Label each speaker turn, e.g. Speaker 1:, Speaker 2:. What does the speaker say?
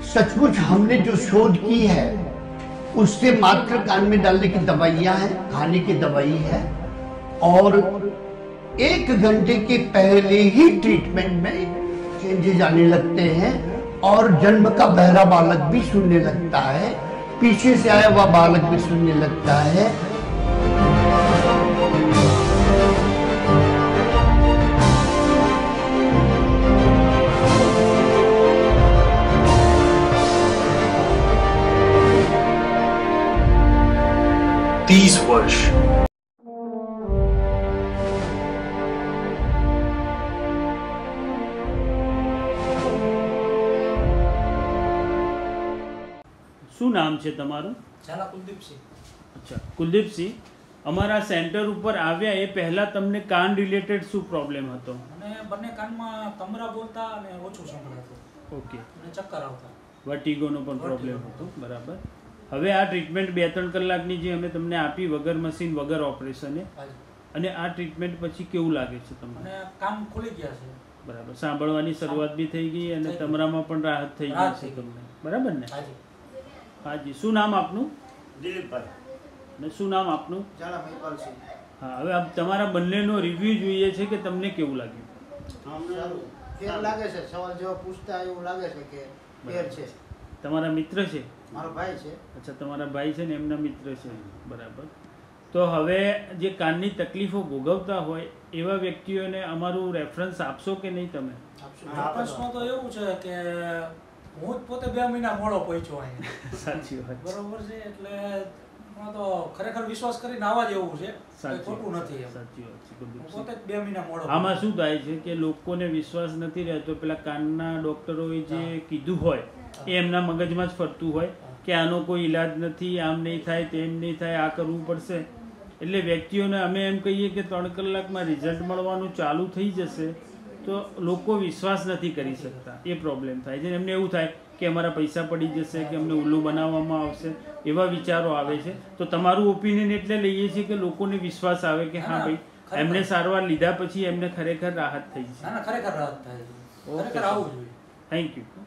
Speaker 1: सचमुच हमने जो शोध की है उससे मात्र कान में डालने की दवाइयां हैं, खाने की दवाई है, और 1 घंटे के पहले ही ट्रीटमेंट में चेंजेस आने लगते हैं और जन्म का बहरा बालक भी सुनने लगता है, पीछे से आया हुआ बालक भी सुनने लगता है।
Speaker 2: वर्ष
Speaker 3: શું નામ છે તમારું?
Speaker 4: ઝાલા કુલદીપસિંહ.
Speaker 3: અચ્છા, કુલદીપસિંહ, અમારા સેન્ટર ઉપર આવ્યા એ પહેલા તમને કાન રિલેટેડ શું પ્રોબ્લેમ હતો?
Speaker 4: અને બંને કાનમાં તમરા બોલતા અને ઓછું સંભળાતું.
Speaker 3: ઓકે.
Speaker 4: અને ચક્કર આવતા.
Speaker 3: વર્ટિગોનો પણ પ્રોબ્લેમ હતો, બરાબર. હવે આ ટ્રીટમેન્ટ 2-3 કલાકની જે અમે તમને આપી વગર મશીન વગર ઓપરેશને, અને આ ટ્રીટમેન્ટ પછી કેવું લાગે છે તમને?
Speaker 4: અને કાન ખુલી ગયા છે.
Speaker 3: બરાબર. સાંભળવાની શરૂઆત બી થઈ ગઈ અને તમરામાં પણ રાહત થઈ ગઈ છે તમને, બરાબર ને? હાજી. શું નામ આપનું?
Speaker 5: દિલીપભાઈ.
Speaker 3: ને શું નામ આપનું?
Speaker 5: ઝાલા મહિપાલસિંહ.
Speaker 3: હા, હવે તમારા બંનેનો રિવ્યુ જોઈએ છે કે તમને કેવું લાગ્યું?
Speaker 5: ફેર લાગે છે, સવાલ જેવા પૂછતા એવું લાગે છે કે ફેર છે.
Speaker 3: તમારા મિત્ર છે?
Speaker 5: મારો ભાઈ છે.
Speaker 3: અચ્છા, તમારા ભાઈ છે ને એમના મિત્ર છે, બરાબર. તો હવે જે કાનની તકલીફો ભોગવતા હોય એવા વ્યક્તિઓને અમારું રેફરન્સ આપશો કે નહીં તમે?
Speaker 4: રેફરન્સમાં તો એવું છે કે હું જ પોતે 2 મહિના મોડો પહોંચ્યો અહીંયા.
Speaker 3: સાચી વાત,
Speaker 4: બરોબર છે. એટલે તો ખરેખર વિશ્વાસ કરીને આવવા જેવું છે, ખોટું નથી.
Speaker 3: સાચી વાત છે.
Speaker 4: પોતે 2 મહિના મોડો.
Speaker 3: આમાં શું થાય છે કે લોકોને વિશ્વાસ નથી રહેતો, પેલા કાનના ડોક્ટરોએ જે કીધું હોય એ એમના મગજમાં જ ફરતું હોય કે આનો કોઈ ઈલાજ નથી, આમ નહીં થાય, તેમ નહીં થાય, આ કરવું પડશે. એટલે વ્યક્તિઓને અમે એમ કહીએ કે 3 કલાકમાં રિઝલ્ટ મળવાનું ચાલુ થઈ જશે, તો લોકો વિશ્વાસ નથી કરી શકતા. એ પ્રોબ્લેમ થાય છે. એમને એવું થાય કે અમારા પૈસા પડી જશે, કે અમને ઉલ્લુ બનાવવામાં આવશે, એવા વિચારો આવે છે. તો તમારું ઓપિનિયન એટલે લઈએ છીએ કે લોકોને વિશ્વાસ આવે કે હા ભાઈ, એમને સારવાર લીધા પછી એમને ખરેખર રાહત થઈ છે.
Speaker 4: ખરેખર રાહત થાય છે. ખરેખર આવું જોઈએ.
Speaker 3: Thank you.